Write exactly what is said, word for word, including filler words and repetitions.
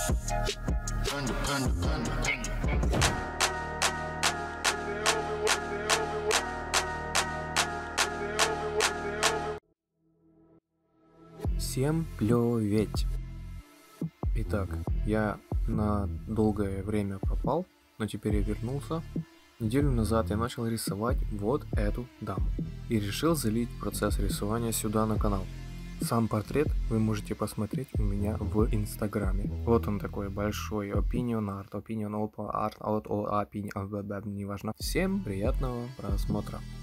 Panda, panda, panda, panda. Всем привет! Итак, я на долгое время пропал, но теперь я вернулся. Неделю назад я начал рисовать вот эту даму и решил залить процесс рисования сюда на канал. Сам портрет вы можете посмотреть у меня в инстаграме. Вот он такой большой, opinion art, opinion opa art, out all opinion, неважно. Всем приятного просмотра.